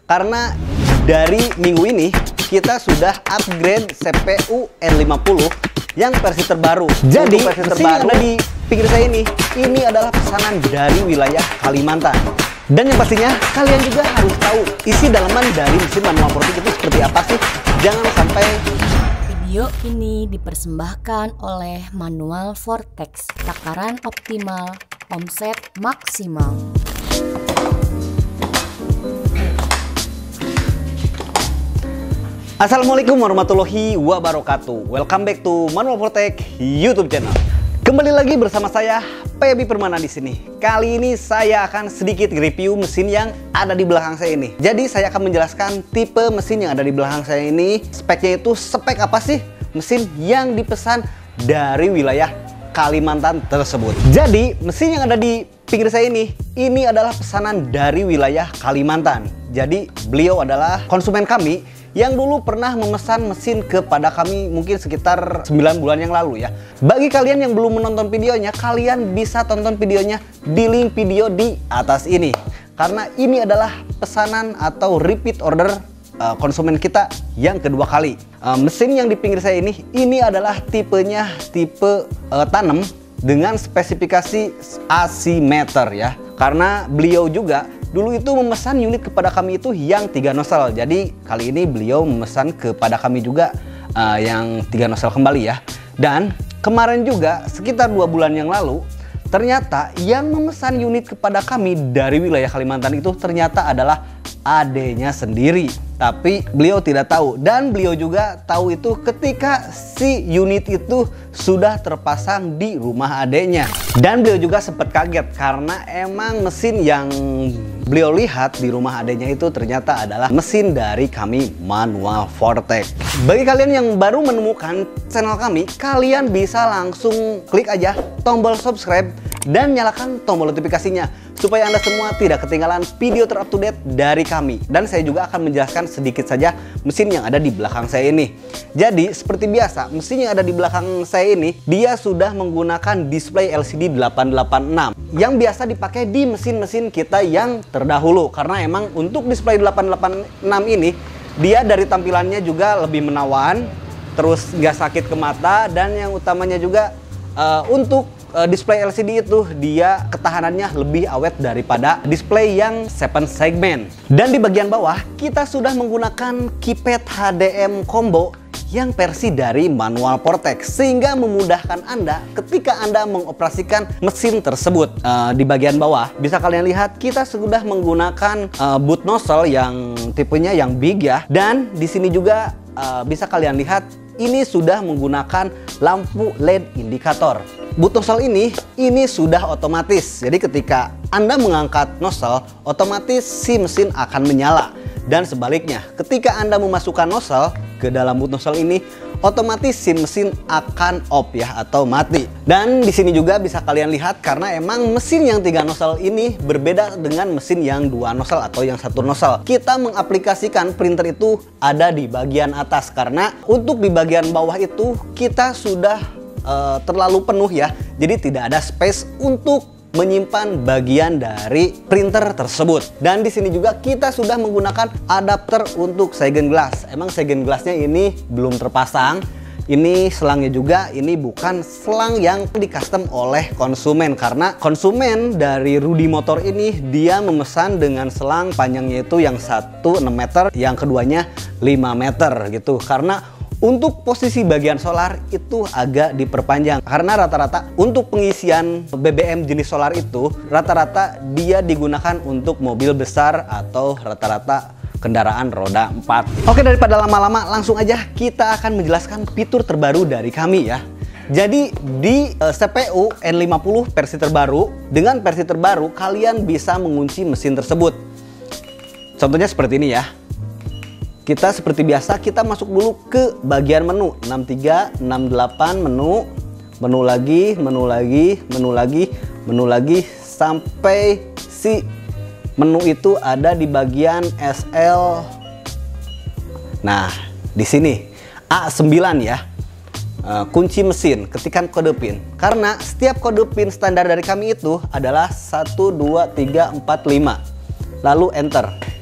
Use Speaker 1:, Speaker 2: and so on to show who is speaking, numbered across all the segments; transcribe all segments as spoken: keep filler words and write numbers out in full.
Speaker 1: Karena dari minggu ini kita sudah upgrade C P U N lima puluh yang versi terbaru. Jadi versi terbaru yang ada di pinggir saya ini, ini adalah pesanan dari wilayah Kalimantan. Dan yang pastinya kalian juga harus tahu isi dalaman dari mesin manual Vortex itu seperti apa sih. Jangan sampai.
Speaker 2: Video ini dipersembahkan oleh Manual Vortex, takaran optimal, omset maksimal.
Speaker 1: Assalamualaikum warahmatullahi wabarakatuh. Welcome back to Manual Vortex YouTube channel. Kembali lagi bersama saya Pebi Permana di sini. Kali ini saya akan sedikit review mesin yang ada di belakang saya ini. Jadi saya akan menjelaskan tipe mesin yang ada di belakang saya ini. Speknya itu spek apa sih mesin yang dipesan dari wilayah Kalimantan tersebut. Jadi mesin yang ada di pinggir saya ini, ini adalah pesanan dari wilayah Kalimantan. Jadi beliau adalah konsumen kami yang dulu pernah memesan mesin kepada kami mungkin sekitar sembilan bulan yang lalu ya. Bagi kalian yang belum menonton videonya, kalian bisa tonton videonya di link video di atas ini. Karena ini adalah pesanan atau repeat order uh, konsumen kita yang kedua kali. Uh, mesin yang di pinggir saya ini, ini adalah tipenya tipe uh, tanam dengan spesifikasi asimeter ya. Karena beliau juga dulu itu memesan unit kepada kami itu yang tiga nozzle. Jadi kali ini beliau memesan kepada kami juga uh, yang tiga nozzle kembali ya. Dan kemarin juga sekitar dua bulan yang lalu, ternyata yang memesan unit kepada kami dari wilayah Kalimantan itu ternyata adalah adenya sendiri. Tapi beliau tidak tahu, dan beliau juga tahu itu ketika si unit itu sudah terpasang di rumah adenya. Dan beliau juga sempat kaget karena emang mesin yang beliau lihat di rumah adenya itu ternyata adalah mesin dari kami Manual Vortex. Bagi kalian yang baru menemukan channel kami, kalian bisa langsung klik aja tombol subscribe dan nyalakan tombol notifikasinya supaya Anda semua tidak ketinggalan video terupdate dari kami. Dan saya juga akan menjelaskan sedikit saja mesin yang ada di belakang saya ini. Jadi seperti biasa, mesin yang ada di belakang saya ini dia sudah menggunakan display L C D delapan delapan enam yang biasa dipakai di mesin-mesin kita yang terdahulu. Karena emang untuk display delapan delapan enam ini dia dari tampilannya juga lebih menawan, terus nggak sakit ke mata, dan yang utamanya juga uh, untuk Uh, display L C D itu dia ketahanannya lebih awet daripada display yang tujuh segmen. Dan di bagian bawah kita sudah menggunakan keypad H D M combo yang versi dari Manual Vortex, sehingga memudahkan Anda ketika Anda mengoperasikan mesin tersebut. Uh, di bagian bawah bisa kalian lihat kita sudah menggunakan uh, boot nozzle yang tipenya yang big ya. Dan di sini juga uh, bisa kalian lihat ini sudah menggunakan lampu L E D indikator. Boot nozzle ini, ini sudah otomatis. Jadi ketika Anda mengangkat nozzle, otomatis si mesin akan menyala. Dan sebaliknya, ketika Anda memasukkan nozzle ke dalam boot nozzle ini, otomatis si mesin akan off ya, atau mati. Dan di sini juga bisa kalian lihat karena emang mesin yang tiga nozzle ini berbeda dengan mesin yang dua nozzle atau yang satu nozzle. Kita mengaplikasikan printer itu ada di bagian atas, karena untuk di bagian bawah itu kita sudah Uh, terlalu penuh ya, jadi tidak ada space untuk menyimpan bagian dari printer tersebut. Dan di sini juga kita sudah menggunakan adapter untuk Segen glass. Emang Segen glassnya ini belum terpasang. Ini selangnya juga ini bukan selang yang di custom oleh konsumen, karena konsumen dari Rudy Motor ini dia memesan dengan selang panjangnya itu yang satu enam meter, yang keduanya lima meter gitu. Karena untuk posisi bagian solar itu agak diperpanjang, karena rata-rata untuk pengisian B B M jenis solar itu rata-rata dia digunakan untuk mobil besar atau rata-rata kendaraan roda empat. Oke, daripada lama-lama langsung aja kita akan menjelaskan fitur terbaru dari kami ya. Jadi di uh, C P U N lima puluh versi terbaru, dengan versi terbaru kalian bisa mengunci mesin tersebut. Contohnya seperti ini ya. Kita seperti biasa, kita masuk dulu ke bagian menu enam tiga, enam delapan, menu, menu lagi, menu lagi, menu lagi, menu lagi, sampai si menu itu ada di bagian S L. Nah, di sini A sembilan ya. Uh, kunci mesin, ketikkan kode PIN. Karena setiap kode PIN standar dari kami itu adalah satu dua tiga empat lima. Lalu enter.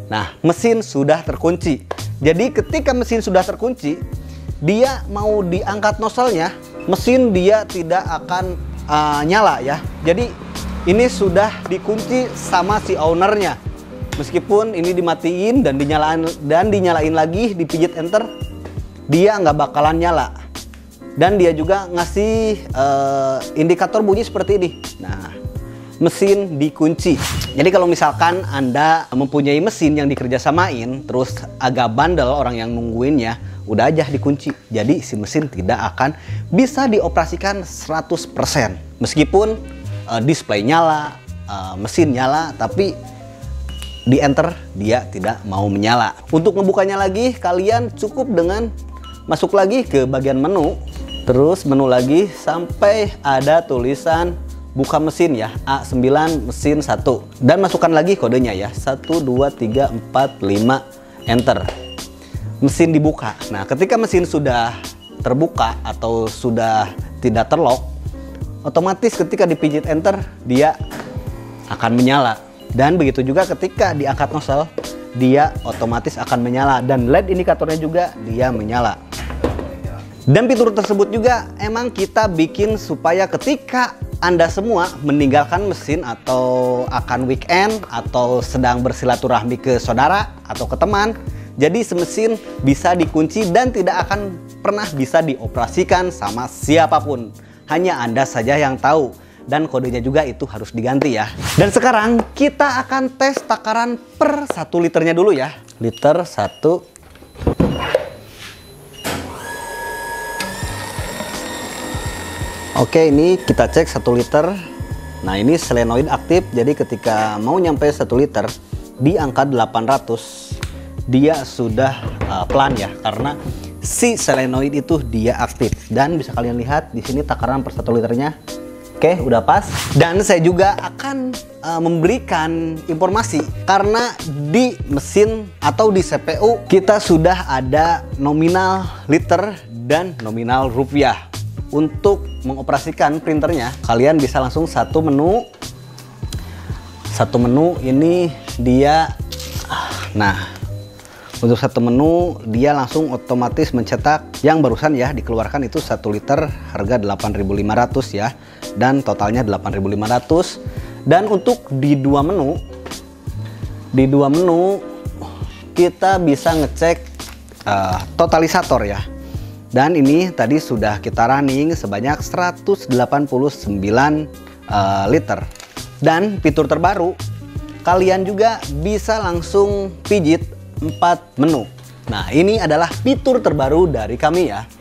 Speaker 1: Nah, mesin sudah terkunci. Jadi ketika mesin sudah terkunci, dia mau diangkat nozzle-nya, mesin dia tidak akan uh, nyala ya. Jadi ini sudah dikunci sama si ownernya. Meskipun ini dimatiin dan dinyalain dan dinyalain lagi, dipijit enter, dia nggak bakalan nyala. Dan dia juga ngasih uh, indikator bunyi seperti ini. Nah, mesin dikunci. Jadi kalau misalkan Anda mempunyai mesin yang dikerjasamain, terus agak bandel orang yang nungguinnya, udah aja dikunci. Jadi si mesin tidak akan bisa dioperasikan seratus persen. Meskipun uh, display nyala, uh, mesin nyala, tapi di enter dia tidak mau menyala. Untuk ngebukanya lagi, kalian cukup dengan masuk lagi ke bagian menu, terus menu lagi sampai ada tulisan buka mesin ya, A sembilan mesin satu, dan masukkan lagi kodenya ya, satu dua tiga empat lima, enter. Mesin dibuka. Nah, ketika mesin sudah terbuka atau sudah tidak terlock, otomatis ketika dipijit enter dia akan menyala. Dan begitu juga ketika diangkat nozzle, dia otomatis akan menyala, dan L E D indikatornya juga dia menyala. Dan fitur tersebut juga emang kita bikin supaya ketika Anda semua meninggalkan mesin atau akan weekend atau sedang bersilaturahmi ke saudara atau ke teman, jadi semesin bisa dikunci dan tidak akan pernah bisa dioperasikan sama siapapun. Hanya Anda saja yang tahu, dan kodenya juga itu harus diganti ya. Dan sekarang kita akan tes takaran per satu liternya dulu ya. Liter satu. Oke, ini kita cek satu liter. Nah, ini solenoid aktif, jadi ketika mau nyampe satu liter di angka delapan ratus, dia sudah uh, pelan ya, karena si solenoid itu dia aktif. Dan bisa kalian lihat di sini takaran per satu liternya. Oke, udah pas. Dan saya juga akan uh, memberikan informasi, karena di mesin atau di C P U kita sudah ada nominal liter dan nominal rupiah. Untuk mengoperasikan printernya, kalian bisa langsung satu menu. Satu menu ini dia, nah untuk satu menu dia langsung otomatis mencetak yang barusan ya dikeluarkan itu satu liter harga delapan ribu lima ratus ya, dan totalnya delapan ribu lima ratus. Dan untuk di dua menu, di dua menu kita bisa ngecek uh, totalisator ya. Dan ini tadi sudah kita running sebanyak seratus delapan puluh sembilan uh, liter. Dan fitur terbaru, kalian juga bisa langsung pijit empat menu. Nah, ini adalah fitur terbaru dari kami ya.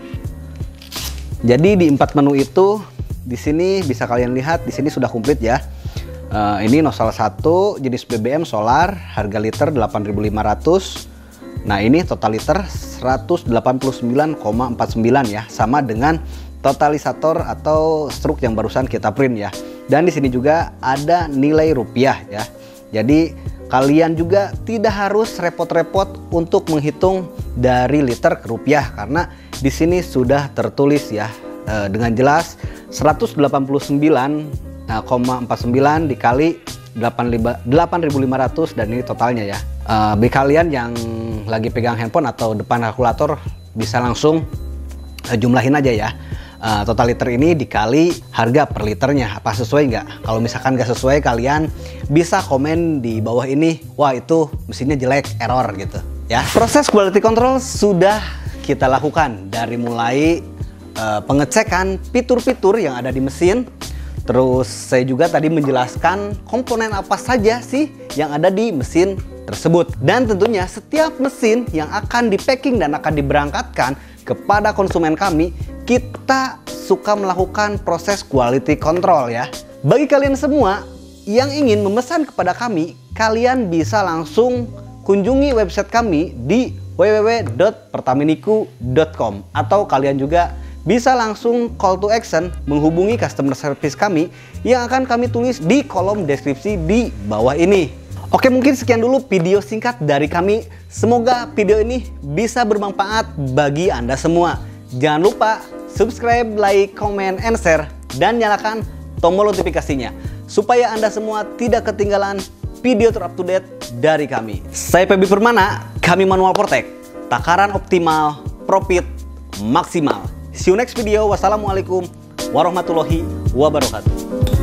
Speaker 1: Jadi di empat menu itu, di sini bisa kalian lihat, di sini sudah komplit ya. Uh, ini nozzle satu, jenis B B M solar, harga liter delapan ribu lima ratus. Nah, ini total liter seratus delapan puluh sembilan koma empat sembilan ya, sama dengan totalisator atau struk yang barusan kita print ya. Dan di sini juga ada nilai rupiah ya. Jadi kalian juga tidak harus repot-repot untuk menghitung dari liter ke rupiah, karena di sini sudah tertulis ya e, dengan jelas seratus delapan puluh sembilan koma empat sembilan dikali delapan ribu lima ratus, dan ini totalnya ya. E, bagi kalian yang lagi pegang handphone atau depan kalkulator bisa langsung uh, jumlahin aja ya. Uh, total liter ini dikali harga per liternya, apa sesuai nggak? Kalau misalkan nggak sesuai, kalian bisa komen di bawah ini, wah itu mesinnya jelek, error gitu ya. Proses quality control sudah kita lakukan dari mulai uh, pengecekan fitur-fitur yang ada di mesin. Terus saya juga tadi menjelaskan komponen apa saja sih yang ada di mesin tersebut. Dan tentunya setiap mesin yang akan di-packing dan akan diberangkatkan kepada konsumen kami, kita suka melakukan proses quality control ya. Bagi kalian semua yang ingin memesan kepada kami, kalian bisa langsung kunjungi website kami di w w w dot pertaminiku dot com, atau kalian juga bisa langsung call to action menghubungi customer service kami yang akan kami tulis di kolom deskripsi di bawah ini. Oke, mungkin sekian dulu video singkat dari kami. Semoga video ini bisa bermanfaat bagi Anda semua. Jangan lupa subscribe, like, comment, and share, dan nyalakan tombol notifikasinya supaya Anda semua tidak ketinggalan video terupdate dari kami. Saya P B Permana, kami Manual Vortex. Takaran optimal, profit maksimal. See you next video. Wassalamualaikum warahmatullahi wabarakatuh.